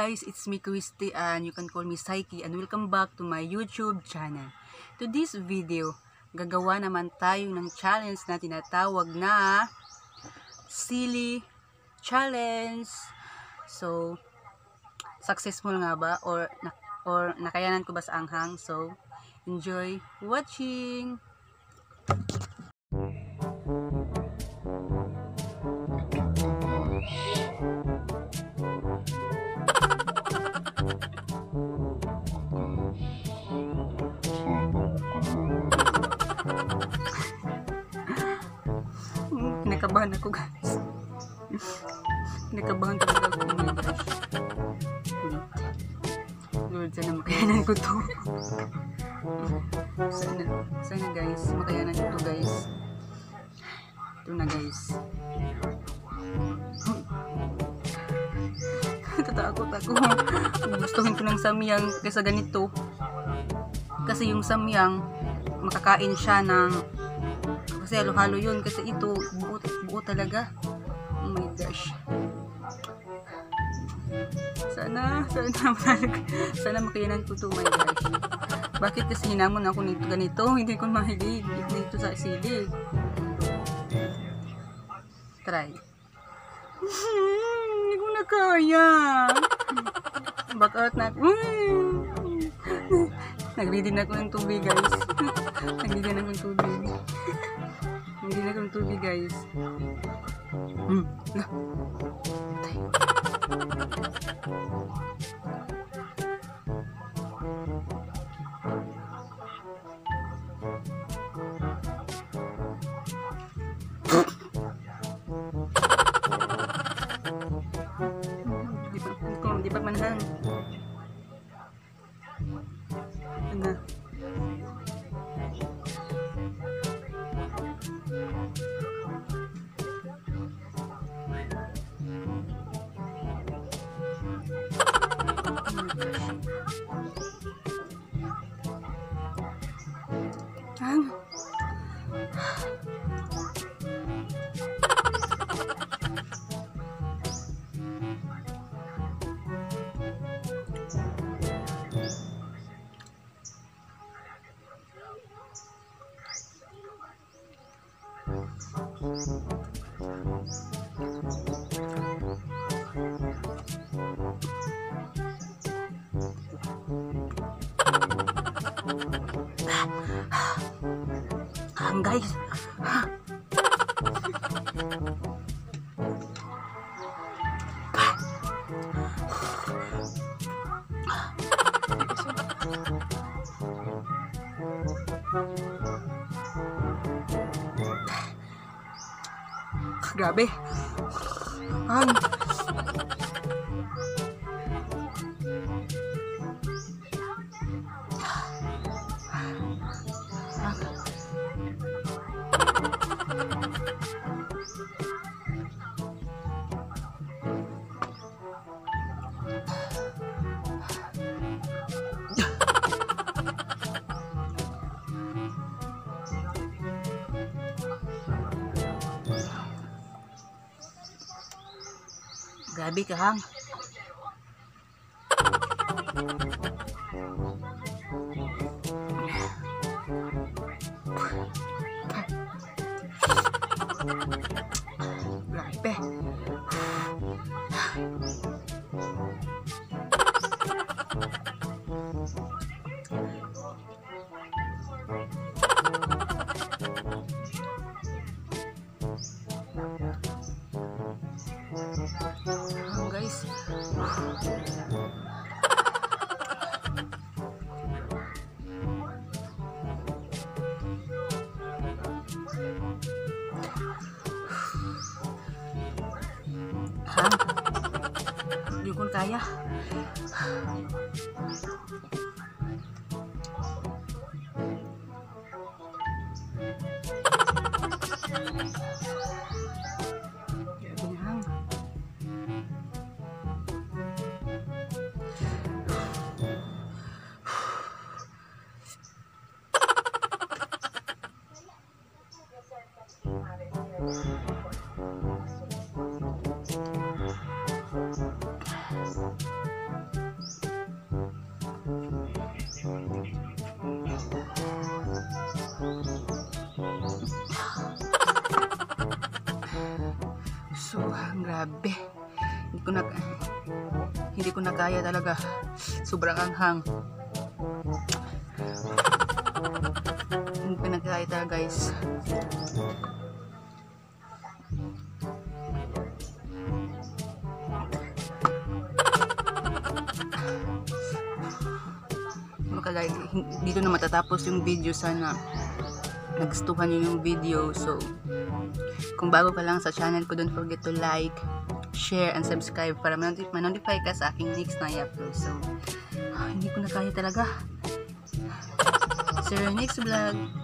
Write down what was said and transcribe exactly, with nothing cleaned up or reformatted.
guys, it's me Christy and you can call me Psyche and welcome back to my YouTube channel. To this video, gagawa naman tayo ng challenge na tinatawag na Silly Challenge. So, successful nga ba or, or nakayanan ko ba sa anghang? So, enjoy watching! Nakabahan ako guys. Nakabahan talaga ako. Oh my gosh. Wait. Lord, sana makayanan ko to. Sana, sana guys, makayanan ko to guys. Ito na guys. Tatakot ako. Gustuhin ko ng samyang kaysa ganito. Kasi yung samyang, makakain siya ng kasi halo-halo yun, kasi ito buo, buo talaga. Oh my gosh, sana sana sana makayanan ko to. Oh my gosh, bakit kasi hinamon ako nito ganito? Hindi ko mahilig dito sa sili. Try. Hindi ko na kaya. Back out na. Nag-ready na ako ng tubig guys. Nag-ready na ako ng tubig. Hindi na akong tubig guys. Hmm. Nah. Di pa, di pa manhang. Nah. Ang Ang guys. Grabe. Ang grabe ka hang. Grabe. Oh, guys. Ha? Hindi ko kaya. Grabe. Hindi ko na hindi ko na kaya talaga. Sobrang anghang. Hindi ko na kaya talaga, guys. Guys, dito na matatapos yung video. Sana nagustuhan nyo yung video. So kung bago ka lang sa channel ko, don't forget to like, share, and subscribe para ma-notify ka sa aking next na i-upload. So ah, hindi ko na kaya talaga. See you next vlog.